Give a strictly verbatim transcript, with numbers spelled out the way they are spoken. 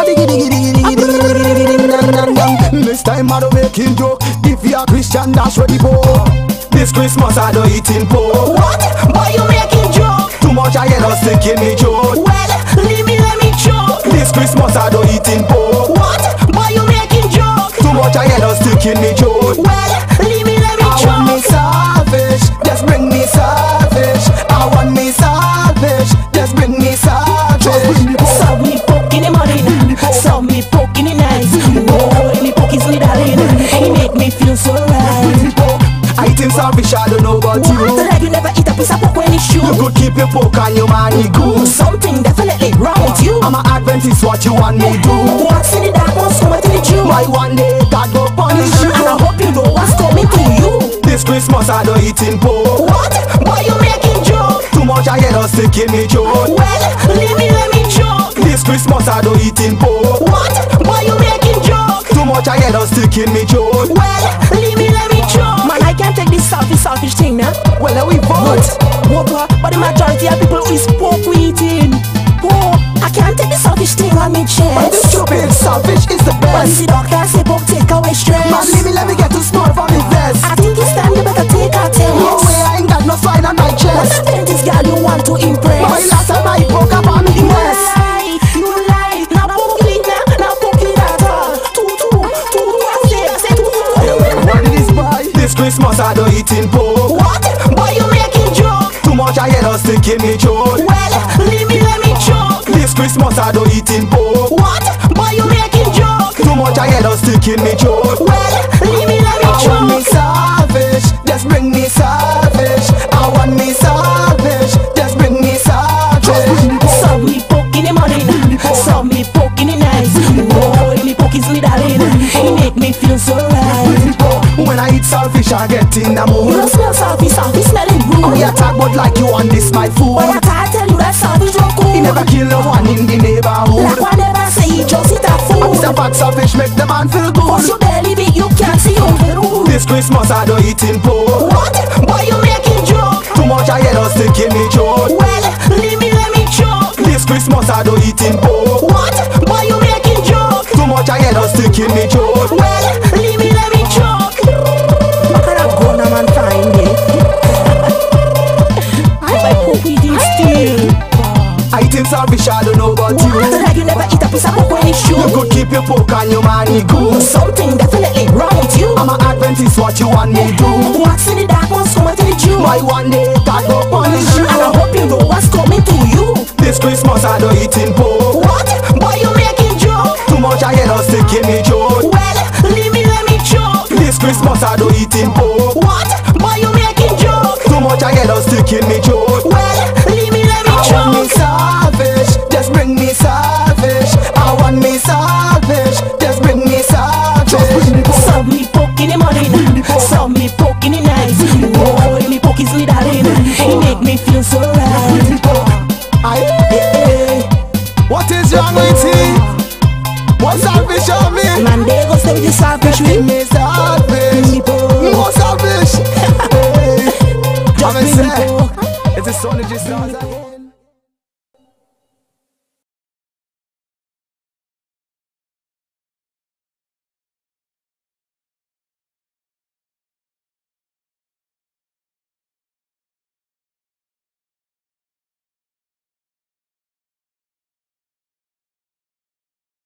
diggy diggy diggy diggy diggy diggy diggy diggy. This time I don't make him joke. If you are Christian, that's ready for. This Christmas I don't eating pork. What? Why you making joke? Too much I get us taking me joke. Well, leave me, let me choke. This Christmas I don't eating pork. What? Why you making joke? Too much I get us taking me joke. Well, leave me, let me I choke. want me salvage, just bring me salvage. I want me salvage, just bring me salvage. Serve me poke in the morning, serve me poke in the night. Oh, me poke is me darling, he make me feel so right. I eat him salvage, I don't know about you. What? Like you never eat a piece of pork when it's you. You could keep your pork and your money good. Something definitely wrong with you. I'm an Adventist, what you want me do? What's in the dark wants to to the Jew. Why one day God go punish you? And I hope you know what's coming to you. This Christmas I don't eating pork. What? Why you making joke? Too much I get us taking me joke. Well, leave me, let me choke. This Christmas I don't eating pork. What? Why you making joke? Too much I get us taking me joke. Well, leave me, let me choke. Man, I can't take this selfish, selfish thing now. Well, then we vote. What? What? But the majority of people is pork we eating. Pork. I can't take this selfish thing on me chest. But this stupid selfish is the But best. the doctor say pork take away stress. Man, leave me, let me get too small for me vest. I think it's time you better take a test. No way, I ain't got no sign on my What chest. the this girl you want to impress? My last time I broke up on the You west. lie, you lie. Now poke it now, now poke it at all. Two, two, two, I say, I say two, two. What did this buy? This Christmas I don't eating pork. What? Why you making joke? Too much I get us taking me joke. Well, leave me, let me choke. This Christmas I don't eating pork. What? Why you making joke? Too much I get us taking me joke. Well, leave me, let me I want me choke. salvage, just bring me salvage. I want me salvage, just bring me salvage. Serve me poke in the morning, serve me poke in the night. Oh, me poke is me darling, he make me feel so right. When I eat saltfish, I get in the You mood. don't smell salty, salty smelling good. Oh, you talk about like you want this my food. But I can't tell you that salty don't cool. He never kill no one in the Like neighborhood. one never say he just eat a food. A piece of fat saltfish make the man feel Cause good. your belly big, you can't see over the roof. This Christmas I don't eating pork. What? Why you making joke? Too much I get us taking me joke. Well, leave me, let me choke. This Christmas I don't eating pork. What? Why you making joke? Too much I get us taking me joke. Well, leave me, let me choke. What kind of gun a man find it? I buy poke eating still. I eat him saltfish, I don't know about you. Like you never eat a piece of pork when it's you. You could keep your pork and your money good. Something definitely wrong with you. I'm an Adventist, what you want me do? What's in the dark wants to to the Jew. Why one day God go punish you? And I hope you know what's coming to you. This Christmas I don't eating pork. What? Why you making joke? Too much I get us taking me joke. Well, leave me, let me choke. This Christmas I don't eating pork. What? Why you making joke? Too much I get us taking me joke. Well, leave me, let me I want me choke. salvage, just bring me salvage. I want me salvage, just bring me salvage. Serve me poke in the morning, serve me poke in the night. Oh, me poke is me darling, he make me feel so right. I, hey, what is wrong with him? What salvage on me? Man, they go stay with the selfish Bring with me salvage, me poke. more salvage. Hey, Just I'm bring me say, poke. it's a son of Jesus.